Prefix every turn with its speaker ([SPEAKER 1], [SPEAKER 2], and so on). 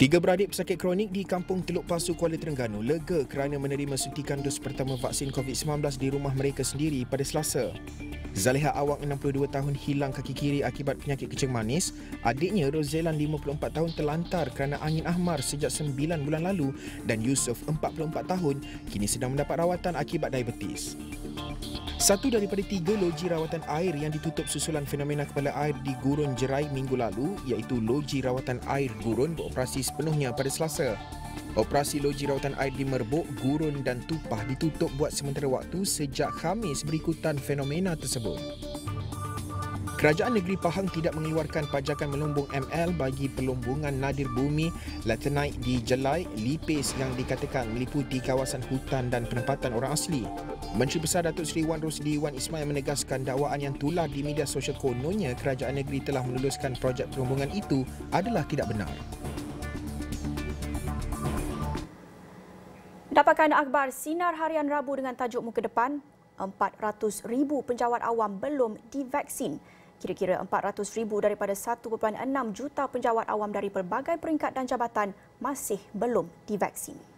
[SPEAKER 1] Tiga beradik pesakit kronik di Kampung Teluk Pasu, Kuala Terengganu lega kerana menerima suntikan dos pertama vaksin COVID-19 di rumah mereka sendiri pada Selasa. Zaliha Awang, 62 tahun, hilang kaki kiri akibat penyakit kencing manis. Adiknya Roselan, 54 tahun, terlantar kerana angin ahmar sejak 9 bulan lalu, dan Yusof, 44 tahun, kini sedang mendapat rawatan akibat diabetes. Satu daripada tiga loji rawatan air yang ditutup susulan fenomena kepala air di Gurun Jerai minggu lalu, iaitu loji rawatan air Gurun, beroperasi sepenuhnya pada Selasa. Operasi loji rawatan air di Merbuk, Gurun dan Tupah ditutup buat sementara waktu sejak Khamis berikutan fenomena tersebut. Kerajaan Negeri Pahang tidak mengeluarkan pajakan melumbung ML bagi pelumbungan nadir bumi laterite di Jelai, Lipis yang dikatakan meliputi kawasan hutan dan penempatan orang asli. Menteri Besar Datuk Seri Wan Rosli Wan Ismail menegaskan dakwaan yang tular di media sosial kononnya kerajaan negeri telah meluluskan projek pelumbungan itu adalah tidak benar.
[SPEAKER 2] Dapatkan akhbar Sinar Harian Rabu dengan tajuk muka depan, 400,000 penjawat awam belum divaksin. Kira-kira 400,000 daripada 1.6 juta penjawat awam dari pelbagai peringkat dan jabatan masih belum divaksin.